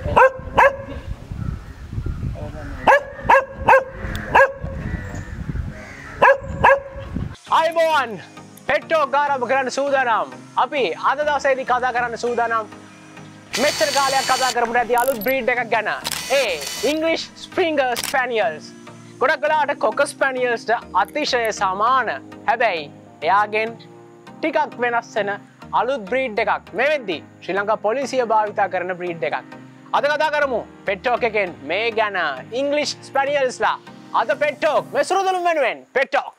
අයිබෝන් පෙට්ටෝ ගාරම කරන්න සූදානම්. අපි අද දවසේදී කතා කරන්න සූදානම් මෙච්චර කාලයක් කතා කරමු නැති අලුත් බ්‍රීඩ් එකක් ගැන. ඒ ඉංග්‍රීසි ස්ප්‍රින්ගර් ස්පැනියල්ස්. ගොඩක් වෙලාවට කොකර් ස්පැනියල්ස්ට අතිශය සමාන. හැබැයි එයාගෙන් ටිකක් වෙනස් වෙන අලුත් බ්‍රීඩ් එකක්. මේ වෙද්දී ශ්‍රී ලංකා පොලිසිය භාවිතා කරන බ්‍රීඩ් එකක්. අද කතා කරමු පෙට්ටෝක් එකෙන් මේ ගැන. ඉංග්‍රීසි ස්පැනියල්ස්ලා අද පෙට්ටෝක් මේ සුරුදුළුම් වෙනුවෙන් පෙට්ටෝක්.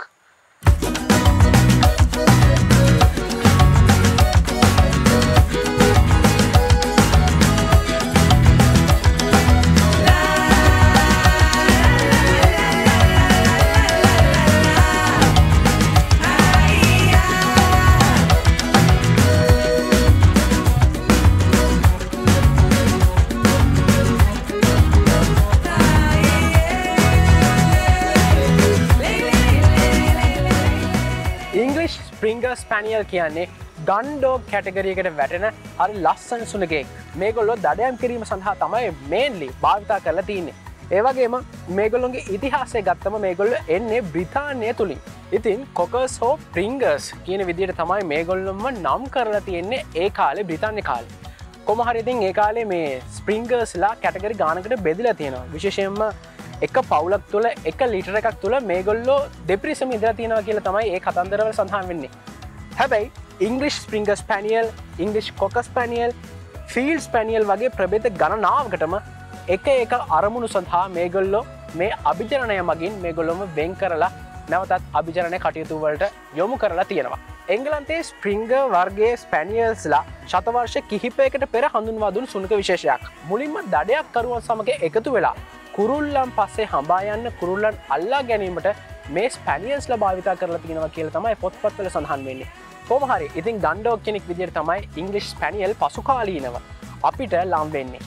ස්ප්‍රින්ගර් ස්පැනියල් කියන්නේ ගන් ඩොග් කැටගරියකට වැටෙන හරි ලස්සන සුනකෙක්. මේගොල්ලෝ දඩයම් කිරීම සඳහා තමයි මේන්ලි භාවිතා කරලා තියෙන්නේ. ඒ වගේම මේගොල්ලොන්ගේ ඉතිහාසය ගත්තම මේගොල්ලෝ එන්නේ බ්‍රිතාන්‍යය තුලින්. ඉතින් කොකර්ස් හෝ ප්‍රින්ගර්ස් කියන විදිහට තමයි මේගොල්ලොන්ව නම් කරලා තියෙන්නේ ඒ කාලේ බ්‍රිතාන්‍ය කාලේ. කොහොම හරි ඉතින් ඒ කාලේ මේ ස්ප්‍රින්ගර්ස්ලා කැටගරි ගානකට බෙදලා තියෙනවා. විශේෂයෙන්ම එක පවුලක් තුළ එක ලිටර එකක් තුළ මේගොල්ලෝ දෙප්‍රිසම ඉදලා තියෙනවා කියලා තමයි ඒ කතන්දරවල සඳහන් වෙන්නේ. හැබැයි ඉංග්‍රීසි ස්ප්‍රින්ගර් ස්පැනියල්, ඉංග්‍රීසි කොකර් ස්පැනියල්, ෆීල්ඩ් ස්පැනියල් වගේ ප්‍රභේද ගණනාවකටම එක එක අරමුණු සඳහා මේගොල්ලෝ මේ අභිජනනය මගින් මේගොල්ලොම වෙන් කරලා නැවතත් අභිජනනය කටයුතු වලට යොමු කරලා තියෙනවා. එංගලන්තයේ ස්ප්‍රින්ගර් වර්ගයේ ස්පැනියල්ස්ලා ශතවර්ෂ කිහිපයකට පෙර හඳුන්වා දුන් සුනක විශේෂයක්. මුලින්ම දඩයක් කරුවන් සමග එකතු වෙලා කුරුල්ලන් පස්සේ හඹා යන්න කුරුල්ලන් අල්ලා ගැනීමට මේ ස්පැනියල්ස්ලා භාවිතා කරලා තියෙනවා කියලා තමයි පොත්පත්වල සඳහන් වෙන්නේ. කොහොම හරි ඉතින් ගන් ඩොග් කෙනෙක් විදිහට තමයි ඉංග්‍රීසි ස්පැනියල් පසු කාලීනව අපිට ලම් වෙන්නේ.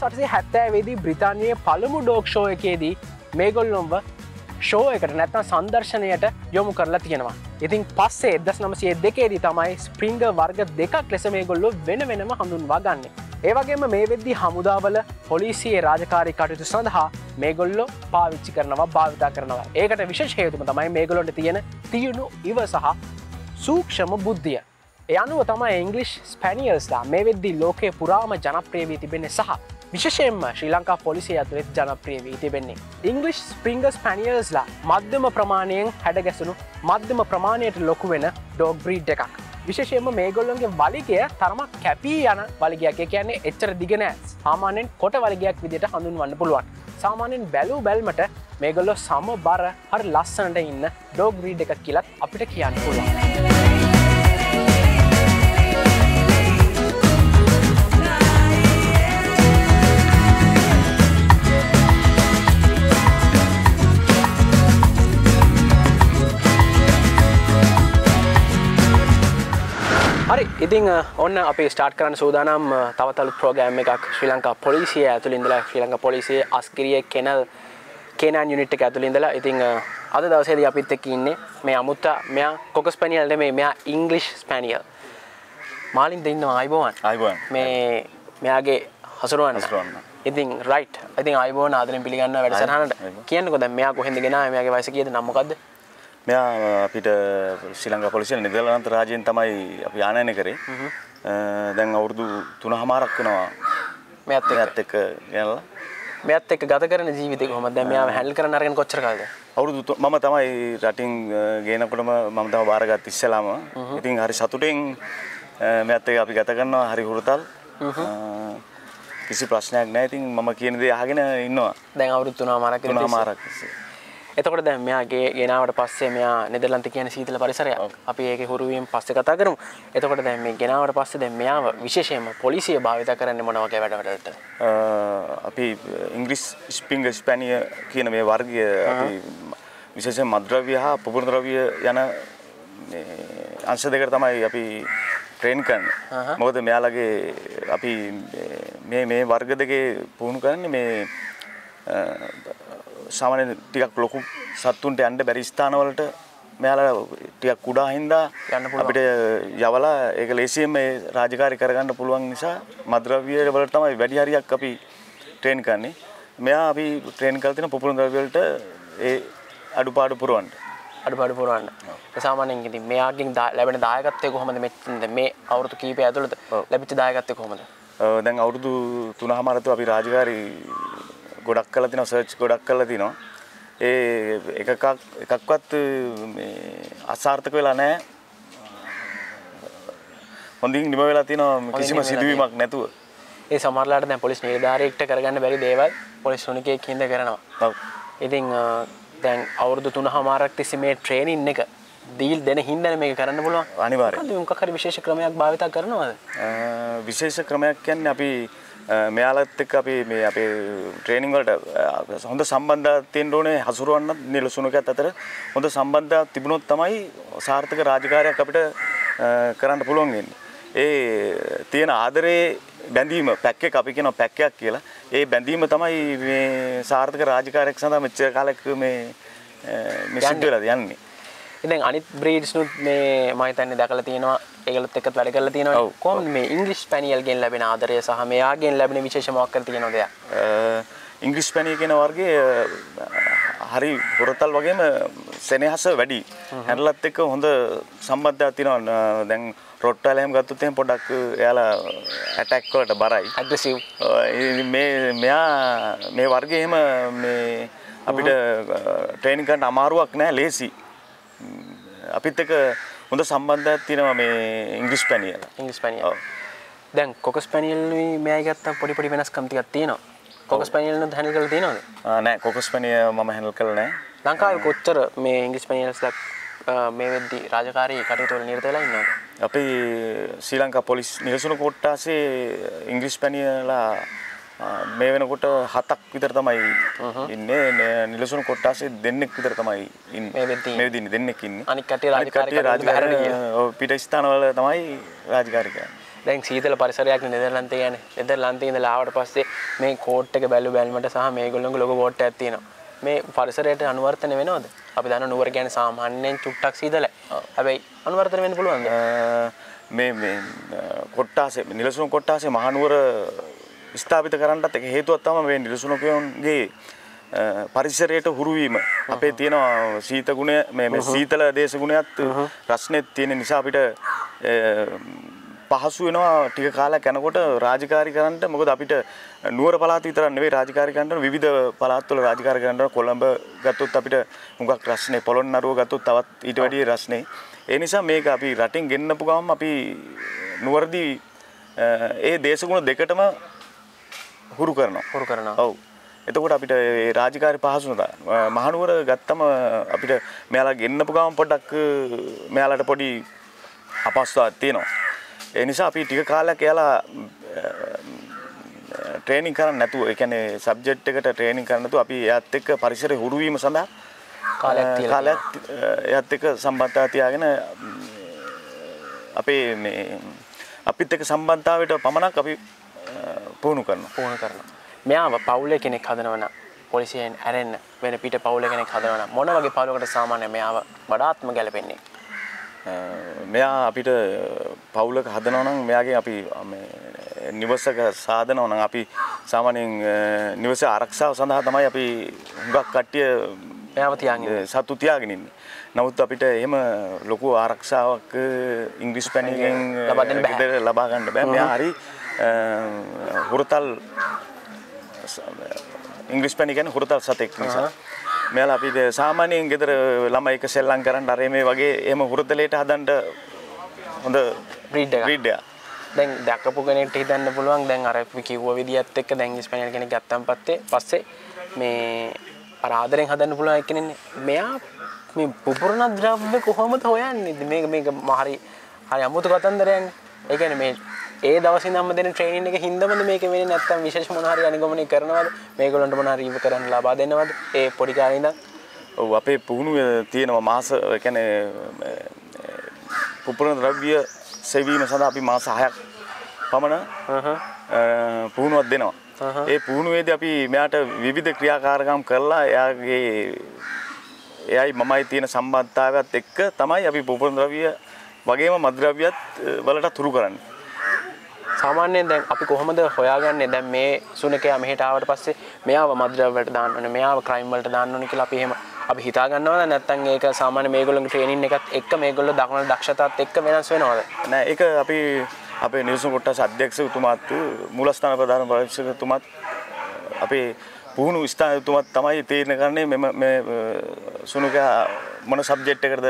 1870 දී බ්‍රිතාන්‍යයේ පළමු ඩොග් ෂෝ එකේදී මේගොල්ලොන්ව ෂෝ එකට නැත්නම් සංදර්ශනයට යොමු කරලා තියෙනවා. ඉතින් පස්සේ 1902 දී තමයි ස්ප්‍රින්ගර් වර්ග දෙකක් ලෙස මේගොල්ලෝ වෙන වෙනම හඳුන්වා ගන්නේ. ඒ වගේම මේ වෙද්දී හමුදාවල පොලිසියේ රාජකාරී කටයුතු සඳහා මේගොල්ලෝ පාවිච්චි කරනවා භාවිතා කරනවා. ඒකට විශේෂ හේතුව තමයි මේගොල්ලොන්ට තියෙන තියුණු ඉව සහ සූක්ෂම බුද්ධිය. ඒ අනුව තමයි ඉංග්‍රීසි ස්පැනියල්ස්ලා මේ වෙද්දී ලෝකේ පුරාම ජනප්‍රිය වී තිබෙන්නේ සහ විශේෂයෙන්ම ශ්‍රී ලංකා පොලිසිය ඇතුළේ ජනප්‍රිය වී තිබෙන්නේ. ඉංග්‍රීසි ස්ප්‍රින්ගර් ස්පැනියල්ස්ලා මධ්‍යම ප්‍රමාණයෙන් හැඩගැසුණු මධ්‍යම ප්‍රමාණයට ලොකු වෙන ඩොග් බ්‍රීඩ් එකක්. විශේෂයෙන්ම මේගොල්ලොන්ගේ වලිගය තරමක් කැපී යන වලිගයක්. ඒ කියන්නේ එච්චර දිග නෑ. සාමාන්‍යයෙන් කොට වලිගයක් විදිහට හඳුන්වන්න පුළුවන්. සාමාන්‍යයෙන් බැලූ බැල්මට මේගොල්ලෝ සමබර හරි ලස්සනට ඉන්න ඩොග් බ්‍රීඩ් එකක් කියලා අපිට කියන්න පුළුවන්. හරි ඉතින් ඔන්න අපි ස්ටාර්ට් කරන්න සූදානම් තවත් අලුත් ප්‍රෝග්‍රෑම් එකක් ශ්‍රී ලංකා පොලිසිය ඇතුළේ ඉඳලා ශ්‍රී ලංකා පොලිසියේ අස්කිරියේ කෙනල් K9 යුනිට් එක ඇතුළේ ඉඳලා ඉතින් අද දවසේදී අපිත් එක්ක ඉන්නේ මේ අමුත්තා මෙයා කොකර් ස්පැනියල් නෙමෙයි මෙයා ඉංග්‍රීසි ස්පැනියල්. මාලින්ද ඉන්නවා ආයිබෝන්. ආයිබෝන්. මේ මෙයාගේ හසුරුවන්න. ඉතින් රයිට්. ඉතින් ආයිබෝන් ආදරෙන් පිළිගන්නවා වැඩසටහනට. කියන්නකෝ දැන් මෙයා කොහෙන්ද ගෙනාවේ මෙයාගේ වයස කීයද නම් මොකද්ද? මෙයා අපිට ශ්‍රී ලංකා පොලිසිය නෙදර්ලන්ත රාජ්‍යයෙන් තමයි අපි ආනයනය කරේ. දැන් අවුරුදු 3මාරක් වෙනවා මෙයාත් එක්ක ගෙනල්ලා. මෙයාත් එක්ක ගත කරන ජීවිතේ කොහොමද? දැන් මෙයාව හැන්ඩල් කරන්න අරගෙන කොච්චර කාලද? අවුරුදු මම තමයි රටින් ගේනකොටම මම තමයි බාරගත් ඉස්සෙල්ලාම. ඉතින් හරි සතුටින් මෙයාත් එක්ක අපි ගත කරනවා හරි හුරතල්. කිසි ප්‍රශ්නයක් නැහැ. ඉතින් මම කියන දේ අහගෙන ඉන්නවා. දැන් අවුරුදු 3මාරක් එතකොට දැන් මෙයා ගෙනාවට පස්සේ මෙයා නෙදර්ලන්තේ කියන සීතල පරිසරයක්. අපි ඒකේ හුරු වීම පස්සේ කතා කරමු. එතකොට දැන් මේ ගෙනාවට පස්සේ දැන් මෙයාව විශේෂයෙන්ම පොලිසිය භාවිත කරන්නේ මොන වගේ වැඩවලටද? අපි ඉංග්‍රීසි ස්ප්‍රින්ගර් ස්පැනියල් කියන මේ වර්ගය අපි විශේෂයෙන් මත්ද්‍රව්‍ය හා පුපුරු ද්‍රව්‍ය යන අංශ දෙකට තමයි අපි ට්‍රේන් කරන්නේ. මොකද මෙයාලගේ අපි මේ වර්ග දෙකේ පුහුණු කරන්නේ මේ සාමාන්‍ය ටිකක් ලොකු සත්තුන්ට යන්න බැරි ස්ථානවලට මෙයාලා ටිකක් කුඩා හින්දා අපිට යවලා ඒක ලේසියෙන් මේ රාජකාරී කරගන්න පුළුවන් නිසා මත්ද්‍රව්‍ය වලට තමයි වැඩි හරියක් අපි ට්‍රේන් කරන්නේ. මෙයා අපි ට්‍රේන් කරලා තියෙන පුපුරන ද්‍රව්‍ය වලට ඒ අඩුපාඩු පුරවන්න. අඩුපාඩු පුරවන්න. ඒ සාමාන්‍යයෙන් ඉතින් මෙයාගෙන් ලැබෙන දායකත්වය කොහොමද මේ අවුරුදු කීපය ඇතුළත ලැබිච්ච දායකත්වය කොහොමද? දැන් අවුරුදු 3මාරතු අපි රාජකාරී ගොඩක් කරලා තිනවා සර්ච් ගොඩක් කරලා තිනවා. ඒ එකක්වත් මේ අසාර්ථක වෙලා නැහැ. හොඳින් නිම වෙලා තිනවා කිසිම සිදුවීමක් නැතුව. ඒ සමහරලාට දැන් පොලිස් නිලධාරියෙක්ට කරගන්න බැරි දේවල් පොලිස් සුනිකයෙක් හින්දා කරනවා. ඔව්. ඉතින් දැන් අවුරුදු 3මාරක් තිස්සේ මේ ට්‍රේනින් එක දීල් දෙන හින්දානේ මේක කරන්න පුළුවන්. අනිවාර්යයෙන්. මොකක් හරි විශේෂ ක්‍රමයක් භාවිත කරනවද? විශේෂ ක්‍රමයක් කියන්නේ අපි මෙයාලත් එක්ක අපි මේ අපේ ට්‍රේනින් වලට හොඳ සම්බන්ධතාවක් තියෙන්න ඕනේ හසුරවන්න නිලසුණකත් අතර හොඳ සම්බන්ධතාවක් තිබුණොත් තමයි සාර්ථක රාජකාරියක් අපිට කරන්න පුළුවන් වෙන්නේ. ඒ තියෙන ආදරේ බැඳීම පැක් එක අපි කියනවා පැක් එකක් කියලා. ඒ බැඳීම තමයි මේ සාර්ථක රාජකාරියක් සඳහා මෙච්චර කාලයක් මේ සිද්ධ වෙලා යන්නේ. ඉතින් අනිත් බ්‍රීඩ්ස් නුත් මේ මම හිතන්නේ දැකලා තියෙනවා ඒගොල්ලොත් එක්කත් වැඩ කරලා තියෙනවා. කොහොමද මේ ඉංග්‍රීසි ස්පැනියල් ගෙන් ලැබෙන ආදරය සහ මෙයාගෙන් ලැබෙන විශේෂ මොකක් කර තියෙනවද? ඉංග්‍රීසි ස්පැනියල් කියන වර්ගයේ හරි හොරතල් වගේම සෙනෙහස වැඩි. හැරලත් එක්ක හොඳ සම්බන්ධයක් තියෙනවා. දැන් රොට්ටයිල එහෙම ගත්තොත් එහෙම පොඩ්ඩක් එයාලා ඇටැක් වලට බරයි. ඇග්‍රෙසිව්. මෙයා මේ වර්ගයේ එහෙම මේ අපිට ට්‍රේනින් කරන්න අමාරුවක් නෑ ලේසි. අපිත් එක්ක හොඳ සම්බන්ධයක් තියෙනවා මේ ඉංග්‍රීසි ස්පැනියල්. ඉංග්‍රීසි ස්පැනියල්. ඔව්. දැන් කොක ස්පැනියල් මෙයා ගත්තා පොඩි වෙනස්කම් ටිකක් තියෙනවා. කොක ස්පැනියල් නුත් හැන්ඩල් කරලා තියෙනවද? නෑ කොක ස්පැනියල් මම හැන්ඩල් කරලා නෑ. ලංකාවේ කොච්චර මේ ඉංග්‍රීසි ස්පැනියල්ස්ලා මේ වෙද්දි රාජකාරී කටයුතු වල නිරත වෙලා ඉන්නවද? අපි ශ්‍රී ලංකා පොලිස් නිලසුණු කොට්ටාසේ ඉංග්‍රීසි ස්පැනියල්ලා මේ වෙනකොට 7ක් විතර තමයි ඉන්නේ. නිලසුණු කොට්ටාසේ දෙන්නෙක් විතර තමයි ඉන්නේ. මේ වෙද්දි දෙන්නෙක් ඉන්නේ. අනික කට්ටිය රාජකාරී පිට ස්ථානවල තමයි රාජකාරී කරන්නේ. දැන් සීතල පරිසරයක් නෙදර්ලන්තේ යන්නේ. නෙදර්ලන්තේ ඉඳලා ආවට පස්සේ මේ කෝට් එක බැලුමට සහ මේගොල්ලෝගේ ලොගෝ කෝට් එකක් තියෙනවා. මේ පරිසරයට අනුවර්තන වෙනවද? අපි දන්න නුවර කියන්නේ සාමාන්‍යයෙන් චුට්ටක් සීතලයි. හැබැයි අනුවර්තන වෙන්න පුළුවන්ද? මේ කොට්ටාසේ නිලසුණු කොට්ටාසේ මහනුවර ස්ථාපිත කරන්නත් එක හේතුවක් තමයි මේ නිලසුණුකයන්ගේ පරිසරයට හුරු වීම. අපේ තියෙන සීත ගුණය මේ සීතල දේශ ගුණයත් රස්නෙත් තියෙන නිසා අපිට පහසු වෙනවා ටික කාලයක් යනකොට රාජකාරී කරන්න. මොකද අපිට නුවර පළාත විතරක් නෙවෙයි රාජකාරී කරන්න විවිධ පළාත්වල රාජකාරී කරන්න. කොළඹ ගත්තොත් අපිට හුඟක් රස්නේ, පොළොන්නරුව ගත්තොත් තවත් ඊට වැඩිය රස්නේ. ඒ නිසා මේක අපි රටින් ගෙන්නපු ගමන් අපි නුවරදී ඒ දේශගුණ දෙකටම හුරු කරනවා. ඔව්. එතකොට අපිට ඒ රාජකාරී පහසු නෑ. මහනුවර ගත්තම අපිට මෙයාලා ගෙන්නපු ගමන් පොඩ්ඩක් මෙයාලට පොඩි අපහසුතාවක් තියෙනවා. ඒ නිසා අපි ටික කාලයක් එයාලා ට්‍රේනින් කරන්න නැතුව, ඒ කියන්නේ සබ්ජෙක්ට් එකට ට්‍රේනින් කරන්න නැතුව අපි එයාත් එක්ක පරිසරය හුරු වීම සඳහා කාලයක් එයාත් එක්ක සම්බන්ධතාවය තියාගෙන අපේ මේ අපිත් එක්ක සම්බන්ධතාවයට පමණක් අපි පුහුණු කරනවා. මෙයාව පවුලේ කෙනෙක් හදනවා නම් පොලිසියෙන් ඇරෙන්න වෙන පිට පවුලේ කෙනෙක් හදනවා නම් මොන වගේ පවුලකට සාමාන්‍යයෙන් මෙයාව වඩාත්ම ගැලපෙන්නේ? මෙයා අපිට පවුලක හදනවා නම් මෙයාගේ අපි මේ නිවසක සාදනවා නම් අපි සාමාන්‍යයෙන් නිවස ආරක්ෂාව සඳහා තමයි අපි හුඟක් කට්ටිය මෙයාව සතු තියාගෙන ඉන්නේ. නමුත් අපිට එහෙම ලොකු ආරක්ෂාවක් ඉංග්‍රීසි ස්පැනියල්ගෙන් ලබා ගන්න බෑ. මෙයා හරි හුරතල් ඉංග්‍රීසි ස්පැනියල් කියන්නේ හුරතල් සතෙක් නිසා මෙයාලා අපි සාමාන්‍යයෙන් ගෙදර ළමයි එක සෙල්ලම් කරන්න අර මේ වගේ එහෙම හුරතලයට හදන්න හොඳ බ්‍රීඩ් එකක්. දැන් දැකපු කෙනෙක්ට හිතන්න පුළුවන් දැන් අර කිව්ව විදියත් එක්ක දැන් ස්පැනියල් කෙනෙක් ගත්තන් පස්සේ මේ අර ආදරෙන් හදන්න පුළුවන් එක්කෙනෙන්නේ. මෙයා මේ පුපුරන ද්‍රව්‍ය කොහොමද හොයන්නේ? මේක හරි අමුතු කතන්දරයක්. ඒ කියන්නේ මේ ඒ දවසේ නම් දෙන ට්‍රේනින් එක හින්දාමද මේක වෙන්නේ නැත්නම් විශේෂ මොන හරි අනිගමනය කරනවද? මේගොල්ලන්ට මොන හරි ඉව කරන්න ලබා දෙනවද? ඒ පොඩි කාලේ ඉඳන්. ඔව් අපේ පුහුණුවේ තියෙනවා මාස ඒ කියන්නේ පුපුරන ද්‍රව්‍ය සෙවීම සඳහා අපි මාස 6ක් පමණ පුහුණුවක් දෙනවා. ඒ පුහුණුවේදී අපි මෙයාට විවිධ ක්‍රියාකාරකම් කරලා එයයි මමයි තියෙන සම්බන්ධතාවයත් එක්ක තමයි අපි පුපුරන ද්‍රව්‍ය වගේම මත්ද්‍රව්‍යත් වලට තුරු කරන්නේ. සාමාන්‍යයෙන් දැන් අපි කොහොමද හොයාගන්නේ දැන් මේ සුනකයා මෙහෙට ආවට පස්සේ මෙයාව මද්ද්‍රව්‍ය වලට දාන්න ඕනේ මෙයාව ක්‍රයිම් වලට දාන්න ඕනේ කියලා අපි එහෙම අපි හිතා ගන්නවද නැත්නම් ඒක සාමාන්‍ය මේගොල්ලෝගේ ට්‍රේනින් එකත් එක්ක මේගොල්ලෝ දක්වන දක්ෂතාවත් එක්ක වෙනස් වෙනවද? නෑ ඒක අපි අපේ නිවසන කොටස් අධ්‍යක්ෂකතුමාත් මූලස්ථාන ප්‍රධාන පරීක්ෂකතුමාත් අපේ පුහුණු ස්ථානතුමාත් තමයි තීරණය කරන්නේ මේ සුනකයා මොන සබ්ජෙක්ට් එකකටද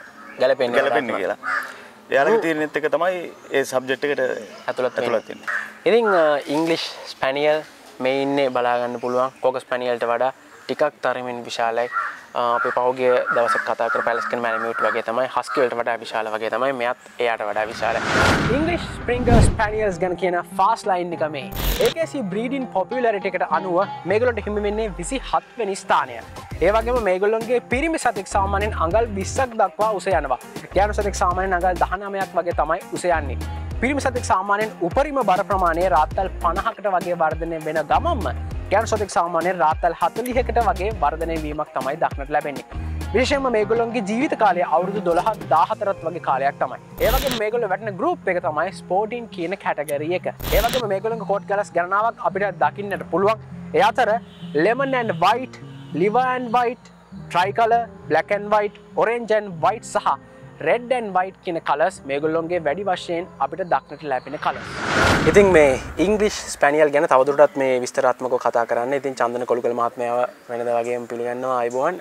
ගැලපෙන්නේ කියලා. එයාලගේ තීරණෙත් එක තමයි ඒ සබ්ජෙක්ට් එකට ඇතුළත් වෙන්නේ. ඉතින් ඉංග්‍රීසි ස්පැනියල් මේ ඉන්නේ බලා ගන්න පුළුවන් කොක ස්පැනියල්ට වඩා ටිකක් තරමින් විශාලයි. අපි පහුගිය දවසක් කතා කරපු පැලස්කන් මැලමියුට් වගේ තමයි හස්කි වලට වඩා විශාල වගේ තමයි මෙයත් එයාට වඩා විශාලයි. ඉංග්‍රීසි ස්ප්‍රින්ගර් ස්පැනියල්ස් ගැන කියන ෆාස්ට් ලයින් එක මේ. ඒකේ බ්‍රීඩින් පොපියුලාරිටි එකට අනුව මේගොල්ලන්ට හිමි වෙන්නේ 27 වෙනි ස්ථානය. ඒ වගේම මේගොල්ලන්ගේ පිරිමි සතෙක් සාමාන්‍යයෙන් අඟල් 20ක් දක්වා උස යනවා. ගෑනු සතෙක් සාමාන්‍යයෙන් අඟල් 19ක් වගේ තමයි උස යන්නේ. පිරිමි සතෙක් සාමාන්‍යයෙන් උපරිම බර ප්‍රමාණය රාත්තල් 50කට වගේ වර්ධනය වෙන ගමන්ම ගෑනු සතෙක් සාමාන්‍යයෙන් රාත්තල් 40කට වගේ වර්ධනය වීමක් තමයි දක්නට ලැබෙන්නේ. විශේෂයෙන්ම මේගොල්ලන්ගේ ජීවිත කාලය අවුරුදු 12ක් 14ක් වගේ කාලයක් තමයි. ඒ වගේම මේගොල්ලෝ වැටෙන ගෲප් එක තමයි ස්පෝටින් කියන කැටගරි එක. ඒ වගේම මේගොල්ලන්ගේ කෝට් කලර්ස් ගණනාවක් අපිට දකින්නට පුළුවන්. ඒ අතර lemon and white, liver and white, tricolor, black and white, orange and white සහ red and white කියන කලර්ස් මේගොල්ලොන්ගේ වැඩි වශයෙන් අපිට දක්නට ලැබෙන කලර්ස්. ඉතින් මේ ඉංග්‍රීසි ස්පැනියල් ගැන තවදුරටත් මේ විස්තරාත්මකව කතා කරන්න. ඉතින් චන්දන කොළුකල මහත්මයාව වෙනදා වගේම පිළිගන්නවා අයබෝවන්.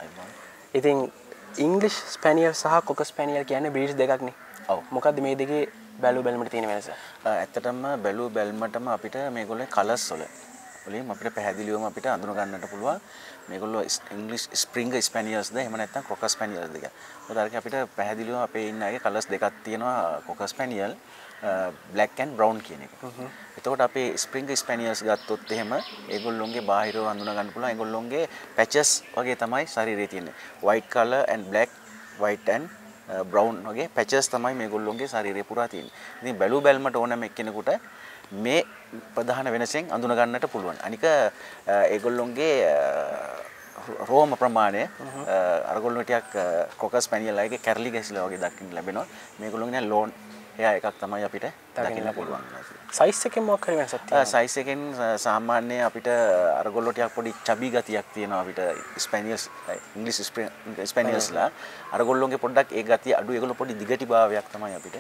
ඉතින් ඉංග්‍රීසි ස්පැනියල් සහ කොක ස්පැනියල් කියන්නේ බ්‍රීඩ්ස් දෙකක් නේ. ඔව්. මොකද්ද මේ දෙකේ බැලු බැලමට තියෙන වෙනස? ඇත්තටම බැලු බැලමටම අපිට මේගොල්ලෝ කලර්ස් වලින් අපිට පැහැදිලිවම අපිට අඳුන ගන්නට පුළුවන් මේගොල්ලෝ ඉංග්‍රීසි ස්ප්‍රින්ගර් ස්පැනියල්ස්ද එහෙම නැත්නම් කොක ස්පැනියල්ස්ද කියලා. මොකද අපිට පැහැදිලිවම අපේ ඉන්න අයගේ කලර්ස් දෙකක් තියෙනවා cocker spaniel black and brown කියන එක. එතකොට අපේ ස්ප්‍රින්ගර් ස්පැනියල්ස් ගත්තොත් එහෙම ඒගොල්ලොන්ගේ බාහිරව අඳුන ගන්න පුළුවන් ඒගොල්ලොන්ගේ පැචස් වගේ තමයි ශරීරයේ තියෙන්නේ. white color and black, white and brown වගේ පැචස් තමයි මේගොල්ලොන්ගේ ශරීරය පුරා තියෙන්නේ. ඉතින් බැලු බැලමට ඕනම එක්කෙනෙකුට මේ ප්‍රධාන වෙනසෙන් අඳුන ගන්නට පුළුවන්. අනික ඒගොල්ලොන්ගේ රෝම ප්‍රමාණය අරගොල්ලෝ ටිකක් කොක ස්පැනියල් අයගේ කැරලි ගැසිලා වගේ දකින්න ලැබෙනවා. මේගොල්ලොන්ගේ ලෝන් එයා එකක් තමයි අපිට දකින්න පුළුවන්. සයිස් එකෙන් මොකක් හරි වෙනසක් තියෙනවා. සයිස් එකෙන් සාමාන්‍ය අපිට අරගොල්ලෝ ටිකක් පොඩි චබි ගතියක් තියෙනවා අපිට ස්පැනියල්ස් ඉංග්‍රීසි ස්පැනියල්ස්ලා අරගොල්ලෝගේ පොඩ්ඩක් ඒ ගතිය අඩු ඒගොල්ලෝ පොඩි දිගටි භාවයක් තමයි අපිට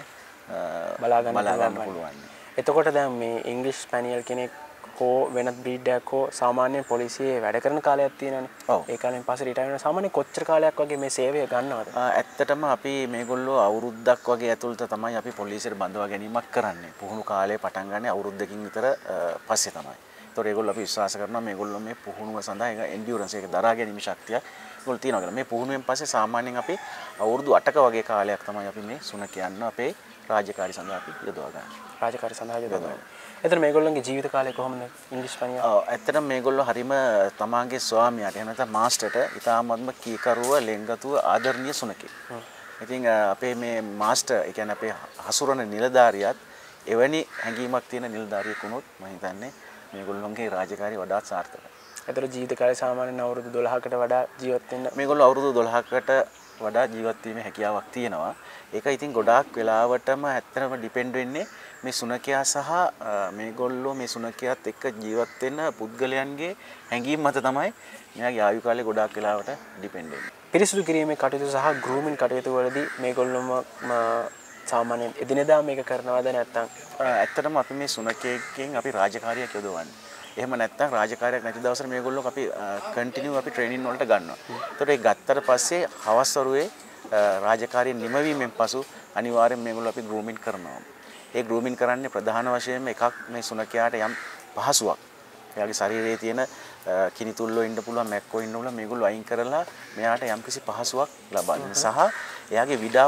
බලා ගන්න පුළුවන්. එතකොට දැන් මේ ඉංග්‍රීසි ස්පැනියල් කෙනෙක් හෝ වෙනත් බ්‍රීඩ් එකක් හෝ සාමාන්‍ය පොලිසියේ වැඩ කරන කාලයක් තියෙනවානේ. ඔව්. ඒ කාලෙන් පස්සේ රිටයර් වෙන සාමාන්‍ය කොච්චර කාලයක් වගේ මේ සේවය ගන්නවද? ඇත්තටම අපි මේගොල්ලෝ අවුරුද්දක් වගේ ඇතුළත තමයි අපි පොලිසියට බඳවා ගැනීමක් කරන්නේ. පුහුණු කාලය පටන් ගන්න අවුරුද්දකින් විතර පස්සේ තමයි. ඒතකොට ඒගොල්ලෝ අපි විශ්වාස කරනවා මේගොල්ලෝ මේ පුහුණුව සඳහා ඒක එන්ඩියුරන්ස් එක දරා ගැනීම ශක්තිය ඒගොල්ලෝ තියෙනවා කියලා. මේ පුහුණුවෙන් පස්සේ සාමාන්‍යයෙන් අපි අවුරුදු 8ක වගේ කාලයක් තමයි අපි මේ සුනකයන්ව අපේ රාජකාරී සඳහා අපි යොදවා ගන්න. රාජකාරී සඳහා යොදවා ගන්න. එතන මේගොල්ලන්ගේ ජීවිත කාලය කොහොමද ඉංග්‍රීසි ස්පැනියල්? ඔව් ඇත්තටම මේගොල්ලෝ හරීම තමාගේ ස්වාමියාට එහෙම නැත්නම් මාස්ටර්ට ඉතාමත්ම කීකරුව ලෙන්ගතුව ආදරණීය සුනකෙක්. ඉතින් අපේ මේ මාස්ටර් ඒ කියන්නේ අපේ හසුරන නිලධාරියාත් එවැනි හැඟීමක් තියෙන නිලධාරියෙක් වුණොත් මම හිතන්නේ මේගොල්ලන්ගේ රාජකාරිය වඩාත් සාර්ථකයි. ඒතර ජීවිත කාලය සාමාන්‍යයෙන් අවුරුදු 12කට වඩා ජීවත් වෙන්න මේගොල්ලෝ අවුරුදු 12කට වඩා ජීවත් වීමේ හැකියාවක් තියෙනවා. ඒක ඉතින් ගොඩාක් වෙලාවටම ඇත්තටම ඩිපෙන්ඩ් වෙන්නේ මේ සුනකයා සහ මේගොල්ලෝ මේ සුනකයාත් එක්ක ජීවත් වෙන පුද්ගලයන්ගේ හැඟීම් මත තමයි මෙයාගේ ආයු කාලය ගොඩාක් වෙලාවට ඩිපෙන්ඩ් වෙන්නේ. පිරිසිදු කිරීමේ කටයුතු සහ ගෲමින් කටයුතු වලදී මේගොල්ලෝම සාමාන්‍යයෙන් එදිනෙදා මේක කරනවද නැත්නම් ඇත්තටම අපි මේ සුනකයෙක්ගෙන් අපි රාජකාරියක් යොදවන්නේ. එහෙම නැත්නම් රාජකාරියක් නැති දවසට මේගොල්ලෝ අපි කන්ටිනියු අපි ට්‍රේනින් වලට ගන්නවා. ඒතකොට ඒ ගත්තට පස්සේ හවස් වරුවේ රාජකාරිය නිමවීමෙන් පසු අනිවාර්යෙන් මේගොල්ලෝ අපි ගෲමින් කරනවා. ඒ ගෲමින් කරන්නේ ප්‍රධාන වශයෙන්ම එකක් මේ සුනකයාට යම් පහසුවක්. එයාගේ ශරීරයේ තියෙන කිනිතුල්ලෝ ඉන්න පුළුවන් මැක්කෝ ඉන්න පුළුවන් මේගොල්ලෝ අයින් කරලා මෙයාට යම්කිසි පහසුවක් ලබන්න සහ එයාගේ විඩාව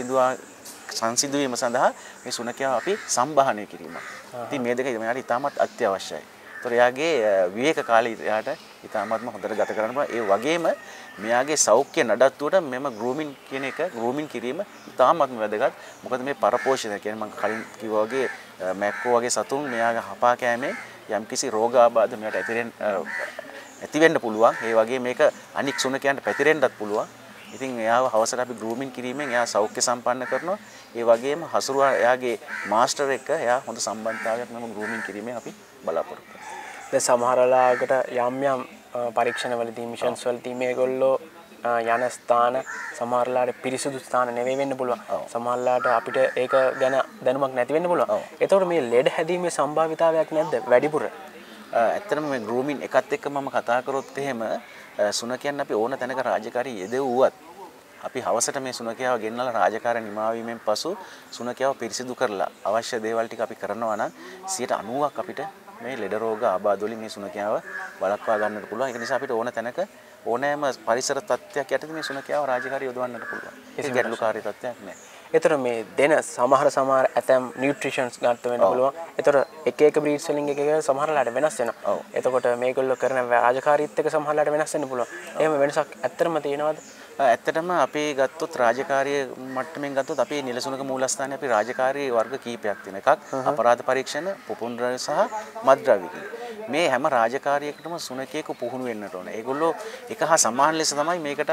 සංසිඳු වීම සඳහා මේ සුනකයා අපි සම්බාහනය කිරීම. ඉතින් මේ දෙක මෙයාට ඉතාමත් අත්‍යවශ්‍යයි. ඒතර එයාගේ විවේක කාලය එයාට ඉතාමත්ම හොඳට ගත කරන්න පුළුවන්. ඒ වගේම මෙයාගේ සෞඛ්‍ය නඩත්තුවට මෙම ගෲමින් කියන එක ගෲමින් කිරීම ඉතාමත්ම වැදගත්. මොකද මේ පරපෝෂණය කියන්නේ මම කලින් කිව්වා වගේ මැක්කෝ වගේ සතුන් මෙයාගේ හපා කෑමේ යම්කිසි රෝගාබාධ මෙයාට ඇති වෙන්න පුළුවන්. ඒ වගේ මේක අනික් සුනකයන්ට පැතිරෙන්නත් පුළුවන්. ඉතින් එයාව හවසට අපි ගෲමින් කිරීමෙන් එයා සෞඛ්‍ය සම්පන්න කරනවා. ඒ වගේම හසුරුවා එයාගේ මාස්ටර් එක්ක එයා හොඳ සම්බන්ධතාවයක් මෙම ගෲමින් කිරීමෙන් අපි බලාපොරොත්තු වෙනවා. දැන් සමහර වෙලාවකට යම් පරීක්ෂණවලදී මිෂන්ස් වලදී මේගොල්ලෝ යන ස්ථාන සමහරලාට පිරිසුදු ස්ථාන නෙවෙයි වෙන්න පුළුවන්. සමහරලාට අපිට ඒක ගැන දැනුමක් නැති වෙන්න පුළුවන්. ඒතකොට මේ ලෙඩ හැදීමේ සම්භාවිතාවයක් නැද්ද වැඩිපුර? ඇත්තටම මේ ගෲමින් එකත් එක්ක මම කතා කරොත් එහෙම සුනකයන් අපි ඕන තැනක රාජකාරී යෙදුවත් අපි හවසට මේ සුනකයාව ගෙන්නලා රාජකාරිය නිමාවීමෙන් පසු සුනකයාව පිරිසිදු කරලා අවශ්‍ය දේවල් ටික අපි කරනවා නම් 90%ක් අපිට මේ ලෙඩ රෝග ආබාධ වලින් මේ සුනකයාව වළක්වා ගන්නට පුළුවන්. ඒක නිසා අපිට ඕන තැනක ඕනෑම පරිසර තත්ත්වයක් යටතේ මේ සුනකයාව රාජකාරිය යොදවන්නට පුළුවන්. ඒක ගැටලුකාරී තත්ත්වයක් නෑ. ඒතර මේ දෙන සමහර ඇතම් නියුට්‍රිෂන්ස් ගන්න වෙන්න පුළුවන්. ඒතර එක බ්‍රීඩ්ස් වලින් එක සමහරලාට වෙනස් වෙනවා. එතකොට මේගොල්ලෝ කරන රාජකාරීත් එක්ක සමහරලාට වෙනස් වෙන්න පුළුවන්. එහෙම වෙනසක් ඇත්තටම තියෙනවද? ඇත්තටම අපි ගත්තොත් රාජකාරිය මට්ටමින් ගත්තොත් අපි නිලසුනක මූලස්ථානයේ අපි රාජකාරී වර්ග කීපයක් තියෙන එකක් අපරාධ පරීක්ෂණ, පුපුන් ද්‍රව්‍ය සහ මත්ද්‍රව්‍ය. මේ හැම රාජකාරියකටම සුනකයෙකු පුහුණු වෙන්නට ඕන. ඒගොල්ලෝ එක හා සමාන ලෙස තමයි මේකට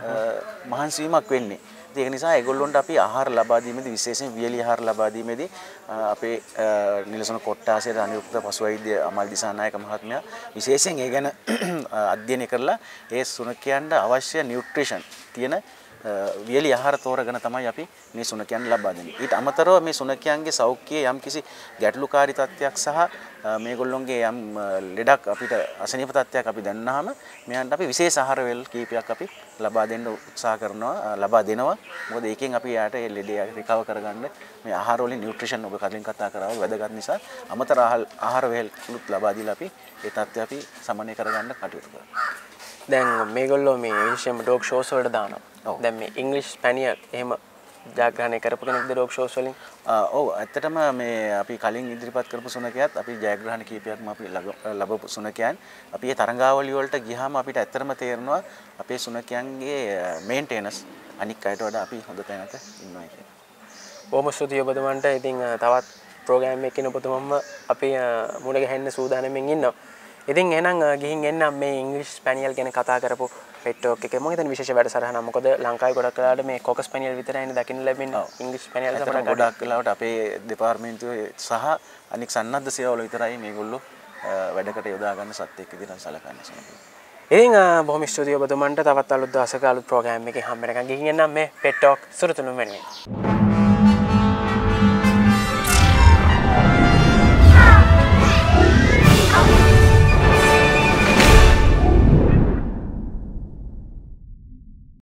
මහන්සි වීමක් වෙන්නේ. ඒක නිසා ඒගොල්ලොන්ට අපි ආහාර ලබා දීමේදී විශේෂයෙන් වියලි ආහාර ලබා දීමේදී අපේ නිලසුන කොට්ටාසයේ අනියුක්ත පශු වෛද්‍ය අමල් දිසානායක මහත්මයා විශේෂයෙන් ඒ ගැන අධ්‍යයනය කරලා ඒ සුනකයන්ට අවශ්‍ය නියුට්‍රිෂන් තියෙන වියලි ආහාර තෝරගෙන තමයි අපි මේ සුනකයන් ලබා දෙන්නේ. ඊට අමතරව මේ සුනකයන්ගේ සෞඛ්‍යයේ යම්කිසි ගැටලුකාරී තත්ත්වයක් සහ මේගොල්ලොන්ගේ යම් ලෙඩක් අපිට අසනීප තත්ත්වයක් අපි දැනනහම මෙයන්ට අපි විශේෂ ආහාර වේල් කීපයක් අපි ලබා දෙන්න උත්සාහ කරනවා, ලබා දෙනවා. මොකද ඒකෙන් අපි යාට ඒ ලෙඩේ රිකවර් කරගන්න මේ ආහාර වලින් නියුට්‍රිෂන් ඔබ කලින් කතා කරා වැදගත් නිසා අමතර ආහාර වේල් ලබා දීලා අපි ඒ තත්ත්වය අපි සමනය කරගන්න කටයුතු කරනවා. දැන් මේගොල්ලෝ මේ විශේෂයෙන්ම ඩොග් ෂෝස් වලට දානවා. දැන් මේ ඉංග්‍රීසි ස්පැනියල් එහෙම ජයග්‍රහණය කරපු කෙනෙක්ද ඩොග් ෂෝස් වලින්? ඔව් ඇත්තටම මේ අපි කලින් ඉදිරිපත් කරපු සුනකයාත් අපි ජයග්‍රහණ කීපයක්ම අපි ලැබපු සුනකයන්. අපි මේ තරංගාවලිය වලට ගියාම අපිට ඇත්තටම තේරෙනවා අපේ සුනකයන්ගේ මේන්ටේනන්ස් අනික් අයට වඩා අපි හොඳ තැනක ඉන්නවා කියලා. බොහොම ස්තුතියි ඔබතුමන්ට. ඉතින් තවත් ප්‍රෝග්‍රෑම් එකකින් ඔබතුමන්ම අපි මුණ ගැහෙන්න සූදානම්ෙන් ඉන්නවා. ඉතින් එහෙනම් ගිහින් එන්නම් මේ ඉංග්‍රීසි ස්පැනියල් ගැන කතා කරපු පෙට් ටෝක් එකේ මම හිතන්නේ විශේෂ වැඩසටහනක්. මොකද ලංකාවේ ගොඩක් වෙලාවට මේ කොක ස්පැනියල් විතරයිනේ දකින්න ලැබෙන්නේ. ඉංග්‍රීසි ස්පැනියල් තමයි ගොඩක් වෙලාවට අපේ දෙපාර්තමේන්තුවේ සහ අනික් සන්නද්ධ සේවවල විතරයි මේගොල්ලෝ වැඩකට යොදා ගන්න සත්‍යයක් විදිහට සලකන්නේ. ඉතින් බොහොම ස්තුතියි ඔබතුමන්ට. තවත් අලුත් දවසක අලුත් ප්‍රෝග්‍රෑම් එකකින් හම්බ වෙනකන් ගිහින් එන්නම් මේ පෙට් ටෝක් සුරතුණු වෙනුවෙන්.